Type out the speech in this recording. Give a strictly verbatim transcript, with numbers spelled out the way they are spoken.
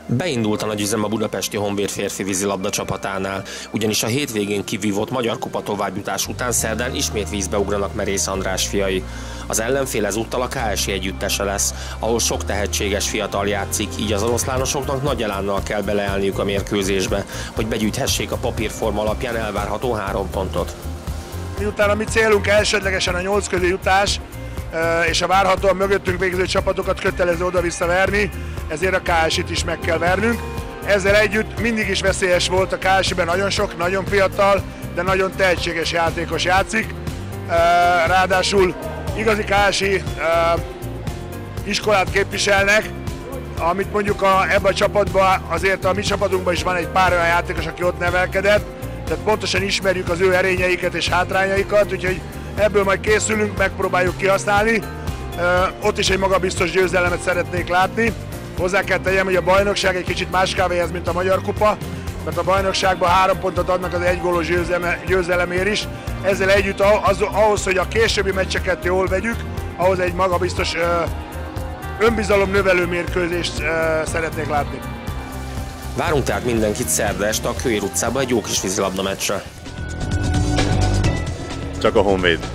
Beindult a nagy üzem a budapesti Honvéd férfi vízilabda csapatánál, ugyanis a hétvégén kivívott Magyar Kupa továbbjutás után szerdán ismét vízbe ugranak Merész András fiai. Az ellenfél ezúttal a ká es i együttese lesz, ahol sok tehetséges fiatal játszik, így az oroszlánosoknak nagy elánnal kell beleállniuk a mérkőzésbe, hogy begyűjthessék a papírforma alapján elvárható három pontot. Miután a mi célunk elsődlegesen a nyolc közé jutás, és a várhatóan mögöttünk végző csapatokat kötelező oda-vissza verni, ezért a ká es i-t is meg kell vernünk. Ezzel együtt mindig is veszélyes volt a ká es i-ben, nagyon sok, nagyon fiatal, de nagyon tehetséges játékos játszik. Ráadásul igazi ká es i iskolát képviselnek, amit mondjuk a, ebben a csapatban, azért a mi csapatunkban is van egy pár olyan játékos, aki ott nevelkedett, tehát pontosan ismerjük az ő erényeiket és hátrányaikat, úgyhogy ebből majd készülünk, megpróbáljuk kihasználni. Ott is egy magabiztos győzelemet szeretnék látni. Hozzá kell tegyem, hogy a bajnokság egy kicsit más kávéhez, mint a Magyar Kupa, mert a bajnokságban három pontot adnak az egy gólos győzelemért is. Ezzel együtt az, ahhoz, hogy a későbbi meccseket jól vegyük, ahhoz egy magabiztos önbizalom növelő mérkőzést szeretnék látni. Várunk tehát mindenkit szerda este a Kőér utcában egy jó kis vízilabda meccsre. Csak a Honvéd.